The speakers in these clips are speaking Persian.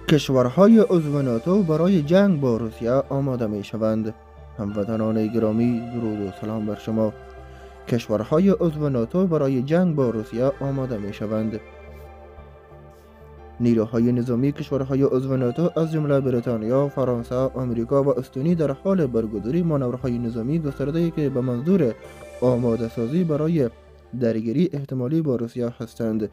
کشورهای عضو ناتو برای جنگ با روسیه آماده می شوند. هموطنان گرامی، درود و سلام بر شما. کشورهای عضو ناتو برای جنگ با روسیه آماده می شوند. نیروهای نظامی کشورهای عضو ناتو از جمله بریتانیا، فرانسه، آمریکا و استونی در حال برگزاری مانورهای نظامی گسترده‌ای که به منظور آماده سازی برای درگیری احتمالی با روسیه هستند.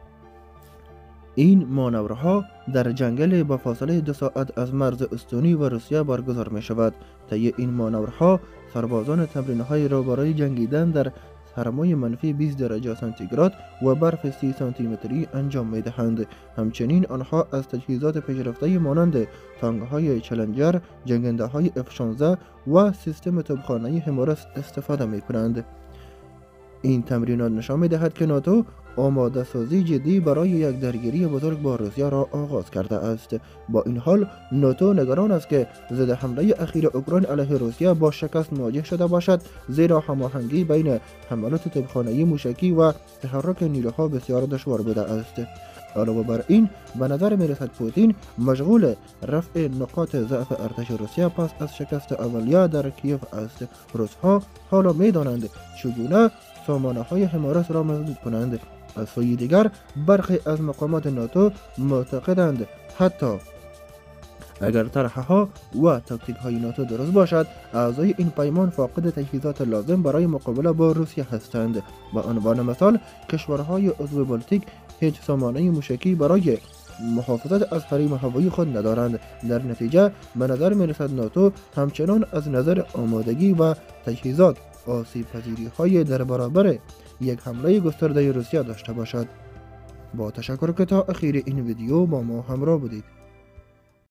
این مانورها در جنگل با فاصله 2 ساعت از مرز استونی و روسیه برگزار می شود. طی این مانورها سربازان تمرین‌های را برای جنگیدن در سرمای منفی 20 درجه سانتیگراد و برف 30 سانتی متری انجام می دهند. همچنین آنها از تجهیزات پیشرفته مانند تانک‌های چالنجر، جنگنده‌های F-16 و سیستم توپخانه همورس استفاده می کنند. این تمرینات نشان می دهد که ناتو آماده سازی جدی برای یک درگیری بزرگ با روسیه را آغاز کرده است. با این حال ناتو نگران است که ضد حمله اخیر اوکراین علیه روسیه با شکست مواجه شده باشد، زیرا هماهنگی بین حملات توپخانه‌ای موشکی و تحرک نیروها بسیار دشوار بوده است. علاوه بر این به نظر می رسد پوتین مشغول رفع نقاط ضعف ارتش روسیه پس از شکست اولیه در کیف است. روس‌ها حالا می دانند چگونه سامانه‌های همورس را مسدود کنند. از سوی دیگر برخی از مقامات ناتو معتقدند حتی اگر طرح‌ها و تاکتیک‌های ناتو درست باشد، اعضای این پیمان فاقد تجهیزات لازم برای مقابله با روسیه هستند. به عنوان مثال کشورهای عضو بالتیک هیچ سامانه موشکی برای محافظت از حریم هوایی خود ندارند. در نتیجه به نظر می رسد ناتو همچنان از نظر آمادگی و تجهیزات آسیب پذیری های در برابر یک حمله گسترده روسیه داشته باشد. با تشکر که تا اخیر این ویدیو با ما همراه بودید.